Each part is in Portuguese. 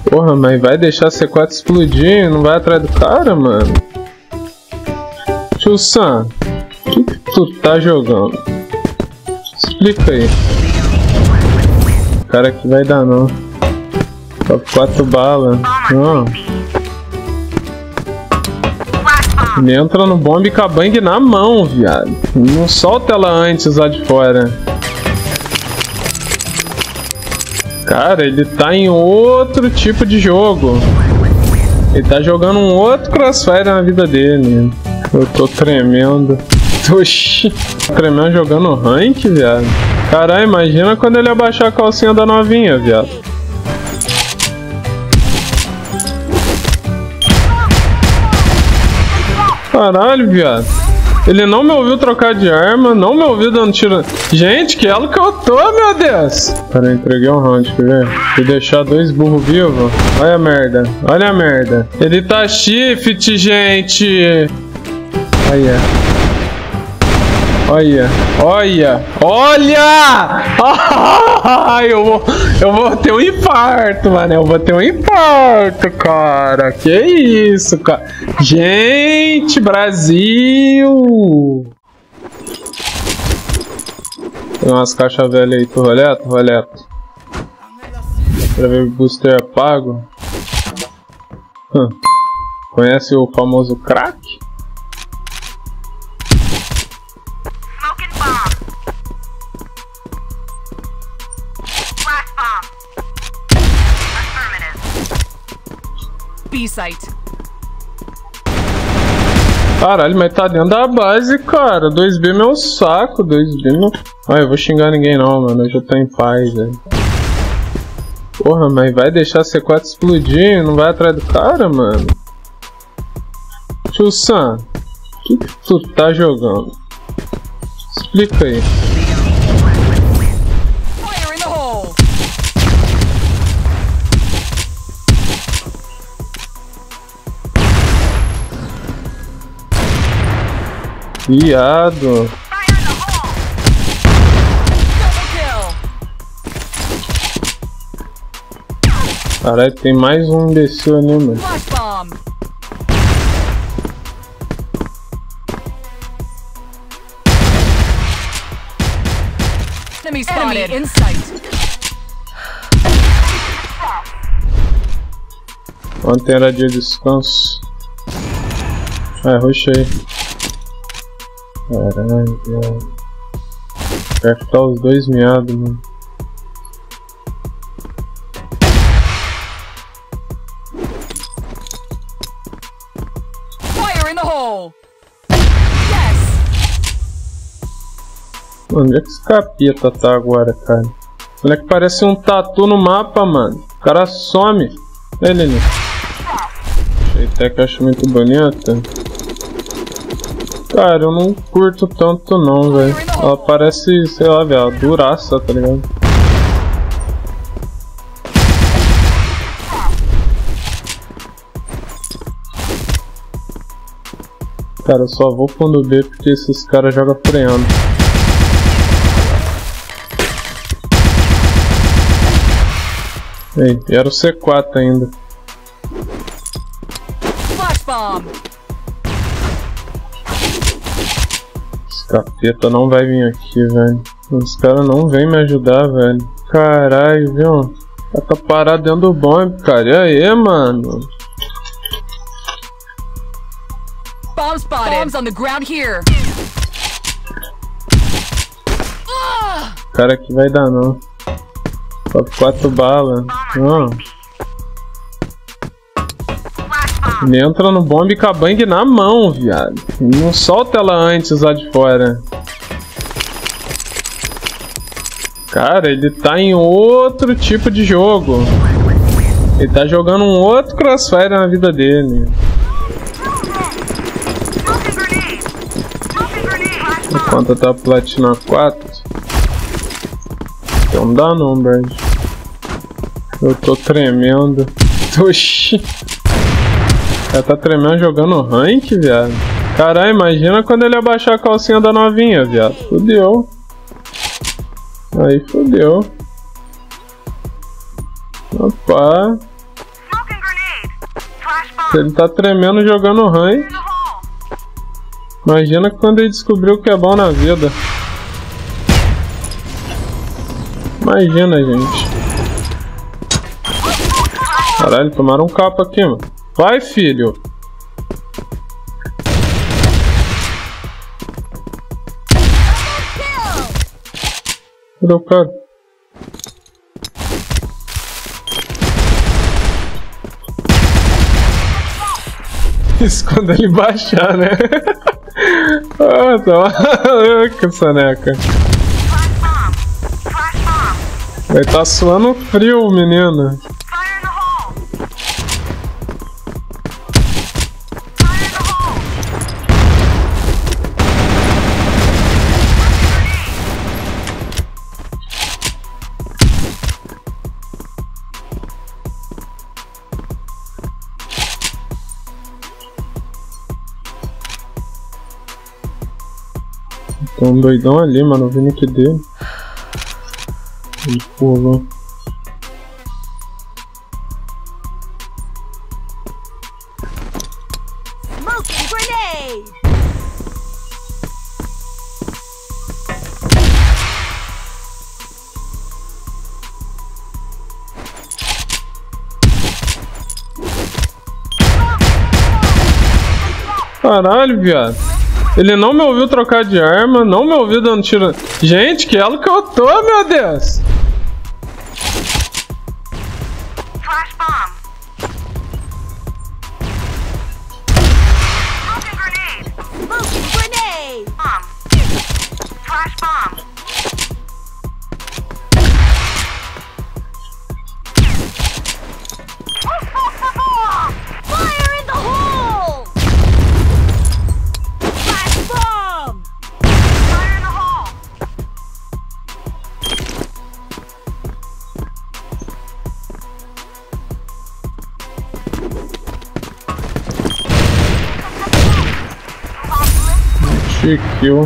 Porra, mas vai deixar a C4 explodir? Não vai atrás do cara, mano? Tio Sam, o que tu tá jogando? Explica aí. O cara aqui vai dar não. Só 4 balas. Não. Ele entra no bombe com a bang na mão, viado. Não solta ela antes lá de fora. Cara, ele tá em outro tipo de jogo. Ele tá jogando um outro Crossfire na vida dele. Eu tô tremendo. Oxi, tremendo jogando rank, viado. Caralho, imagina quando ele abaixar a calcinha da novinha, viado. Caralho, viado. Ele não me ouviu trocar de arma, não me ouviu dando tiro. Gente, que elo que eu tô, meu Deus! Cara, entreguei um round, quer ver? Vou deixar 2 burros vivos. Olha a merda, olha a merda. Ele tá shift, gente. Olha. Olha, olha, olha! Ai, eu vou ter um infarto, mano. Eu vou ter um infarto, cara. Que isso, cara. Gente, Brasil! Tem umas caixas velhas aí. Tu roleta? Roleta. Pra ver o booster é pago. Conhece o famoso crack? B-site. Caralho, mas tá dentro da base, cara. 2B meu saco, 2B não... Ah, eu vou xingar ninguém não, mano. Eu já tô em paz, velho. Porra, mas vai deixar a C4 explodir? Não vai atrás do cara, mano? Tio Sam, o que tu tá jogando? Explica aí. Viado. Caralho, tem mais um imbecil ali, mano. Enemy spotted. In sight. Ontem era dia de descanso. Ah, rushei. Caralho, viado. Vai ficar os dois miados, mano. Fire in the hole. Yes. Onde é que esse capeta tá agora, cara? Olha que parece um tatu no mapa, mano. O cara some. Ele ali. Achei até que eu acho muito bonita. Cara, eu não curto tanto não, velho. Ela parece, sei lá, velho, duraça, tá ligado? Cara, eu só vou fundo B porque esses caras jogam freando. Ei, era o C4 ainda. Flash bomb. Capeta não vai vir aqui, velho. Os caras não vêm me ajudar, velho. Caralho, viu? Ela tá parado dentro do bombe, cara. E aí, mano? Bomb spotted. Bombs on the ground here. O cara aqui vai dar não. Só 4 balas. Não. Ele entra no bombe com a bang na mão, viado. Não solta ela antes lá de fora. Cara, ele tá em outro tipo de jogo. Ele tá jogando um outro Crossfire na vida dele. Enquanto tá platina 4. Então não dá não, Brad. Eu tô tremendo. Oxi. Ela tá tremendo jogando rank, viado. Caralho, imagina quando ele abaixar a calcinha da novinha, viado. Fudeu. Aí fudeu. Opa. Ele tá tremendo jogando rank. Imagina quando ele descobriu o que é bom na vida. Imagina, gente. Caralho, tomaram um capa aqui, mano. Vai, filho. Cadê o cara? Isso quando ele baixar, né? Ah, tá louca, soneca. Vai tá suando frio, menino. Tem um doidão ali, mano, eu vi nick dele. Ele pulou. Smoking grenade! Caralho, viado. Ele não me ouviu trocar de arma, não me ouviu dando tiro. Gente, que elo que eu tô, meu Deus! Flash bomb! Smoking grenade! Smoking grenade! Bomb! Flash bomb! Fire in the hole! Flash bomb! Fire in the hole! Chiquil.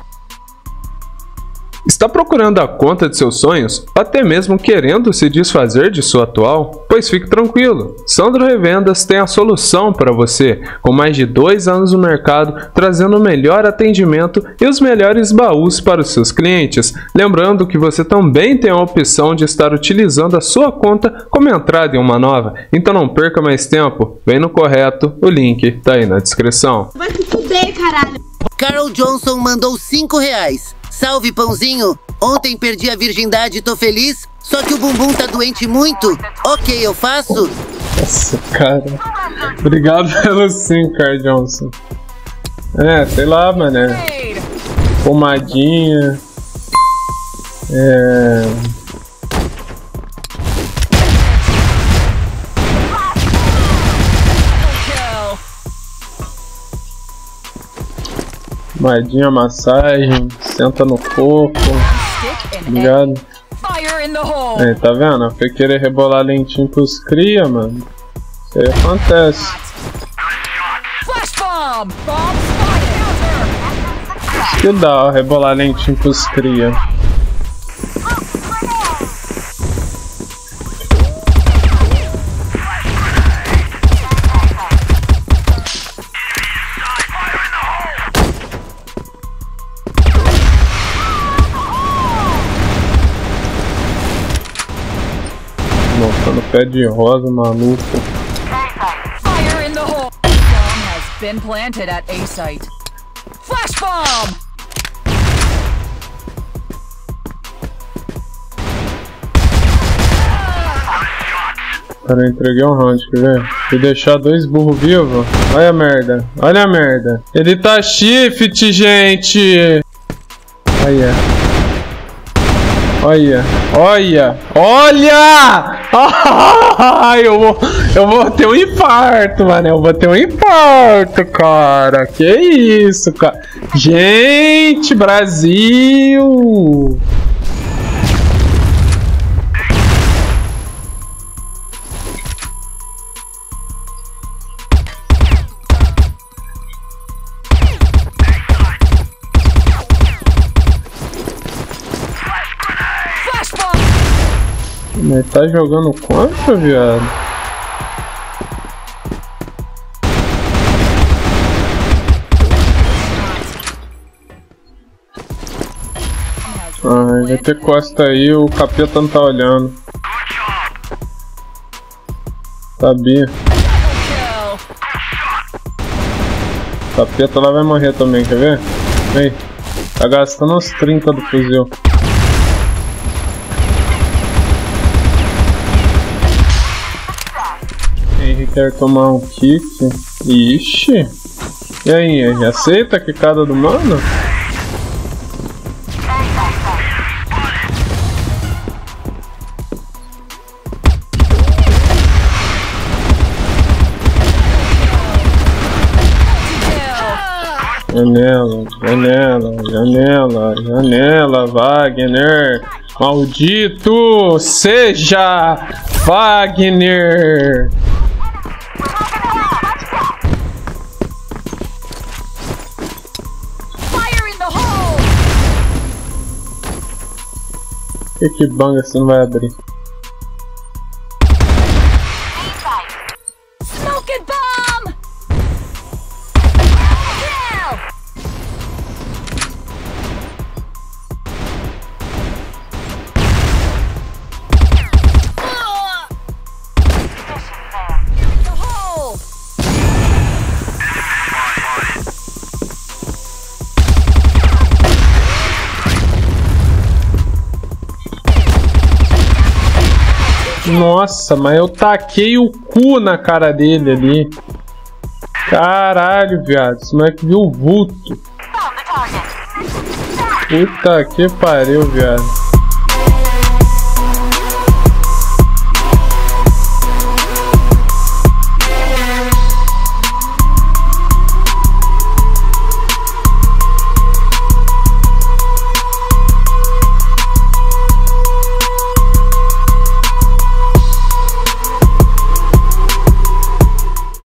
Está procurando a conta de seus sonhos? Ou até mesmo querendo se desfazer de sua atual? Pois fique tranquilo, Sandro Revendas tem a solução para você, com mais de 2 anos no mercado, trazendo o melhor atendimento e os melhores baús para os seus clientes. Lembrando que você também tem a opção de estar utilizando a sua conta como entrada em uma nova, então não perca mais tempo, vem no correto, o link está aí na descrição. Vai se fuder, caralho. Carol Johnson mandou R$5. Salve, pãozinho. Ontem perdi a virgindade e tô feliz, só que o bumbum tá doente muito. Ok, eu faço? Nossa, cara. Obrigado pelo sim, Carl Johnson. É, sei lá, mané. Pomadinha. Pomadinha, massagem, senta no corpo. Obrigado. Fire in the hole! Aí, tá vendo? Eu fui querer rebolar lentinho pros cria, mano. Isso aí acontece. Flash bomb! Bomb spotted! Que dá, ó, rebolar lentinho pros cria. Mostrando pé de rosa, maluco. Fire in the hole! Bomb has been planted at A site. Flash bomb! Cara, eu entreguei um round, quer ver? Se deixar 2 burros vivos, olha a merda, olha a merda. Ele tá shift, gente! Olha. Olha, olha, olha! Ai, eu vou ter um infarto, mano. Eu vou ter um infarto, cara. Que isso, cara. Gente, Brasil! Mas tá jogando quanto, viado? Ai, vai ter costa aí, o capeta não tá olhando. Sabia. Kill. O capeta lá vai morrer também, quer ver? Vem. Tá gastando uns 30 do fuzil. Henry quer tomar um kick. Ixi. E aí, Henry? Aceita a quicada do mano? Janela, janela, janela, janela, Wagner. Maldito seja Wagner. Fire in the hole. Que banga você não vai abrir? Smoking bomb. Kill. The hole. Nossa, mas eu taquei o cu na cara dele ali. Caralho, viado. Esse moleque viu o vulto. Found the target. Puta que pariu, viado.